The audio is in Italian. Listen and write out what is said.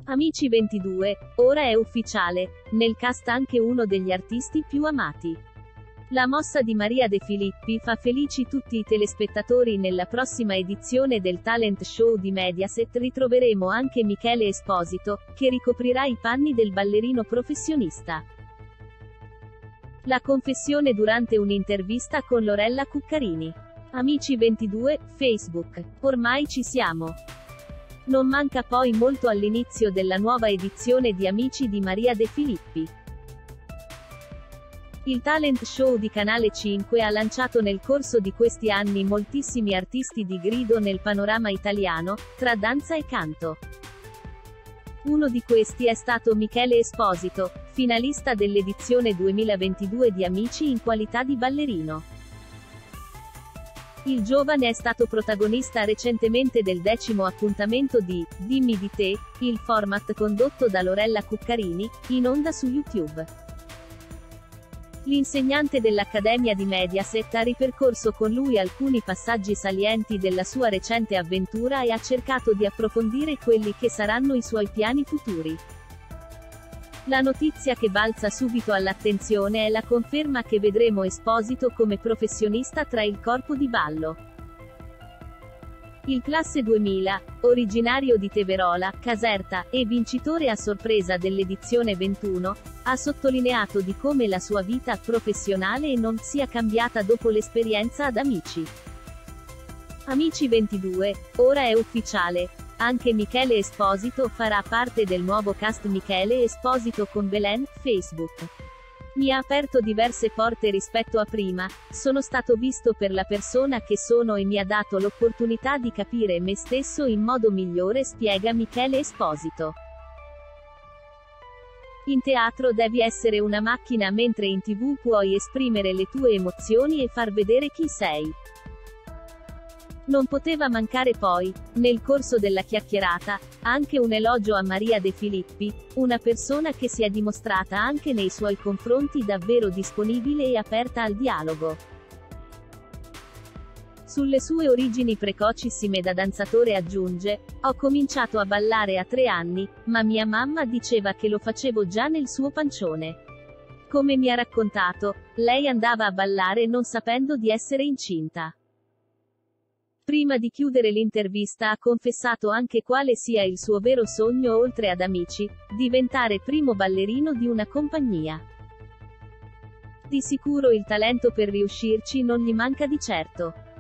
Amici 22, ora è ufficiale, nel cast anche uno degli artisti più amati. La mossa di Maria De Filippi fa felici tutti i telespettatori. Nella prossima edizione del talent show di Mediaset ritroveremo anche Michele Esposito, che ricoprirà i panni del ballerino professionista. La confessione durante un'intervista con Lorella Cuccarini. Amici 22, Facebook. Ormai ci siamo. Non manca poi molto all'inizio della nuova edizione di Amici di Maria De Filippi. Il talent show di Canale 5 ha lanciato nel corso di questi anni moltissimi artisti di grido nel panorama italiano, tra danza e canto. Uno di questi è stato Michele Esposito, finalista dell'edizione 2022 di Amici in qualità di ballerino. Il giovane è stato protagonista recentemente del 10° appuntamento di Dimmi di te, il format condotto da Lorella Cuccarini, in onda su YouTube. L'insegnante dell'Accademia di Mediaset ha ripercorso con lui alcuni passaggi salienti della sua recente avventura e ha cercato di approfondire quelli che saranno i suoi piani futuri. La notizia che balza subito all'attenzione è la conferma che vedremo Esposito come professionista tra il corpo di ballo. Il classe 2000, originario di Teverola, Caserta, e vincitore a sorpresa dell'edizione 21, ha sottolineato di come la sua vita professionale non sia cambiata dopo l'esperienza ad Amici. Amici 22, ora è ufficiale. Anche Michele Esposito farà parte del nuovo cast. Michele Esposito con Belen, Facebook. Mi ha aperto diverse porte rispetto a prima, sono stato visto per la persona che sono e mi ha dato l'opportunità di capire me stesso in modo migliore, spiega Michele Esposito. In teatro devi essere una macchina, mentre in TV puoi esprimere le tue emozioni e far vedere chi sei. Non poteva mancare poi, nel corso della chiacchierata, anche un elogio a Maria De Filippi, una persona che si è dimostrata anche nei suoi confronti davvero disponibile e aperta al dialogo. Sulle sue origini precocissime da danzatore aggiunge: ho cominciato a ballare a 3 anni, ma mia mamma diceva che lo facevo già nel suo pancione. Come mi ha raccontato, lei andava a ballare non sapendo di essere incinta. Prima di chiudere l'intervista ha confessato anche quale sia il suo vero sogno oltre ad Amici: diventare primo ballerino di una compagnia. Di sicuro il talento per riuscirci non gli manca di certo.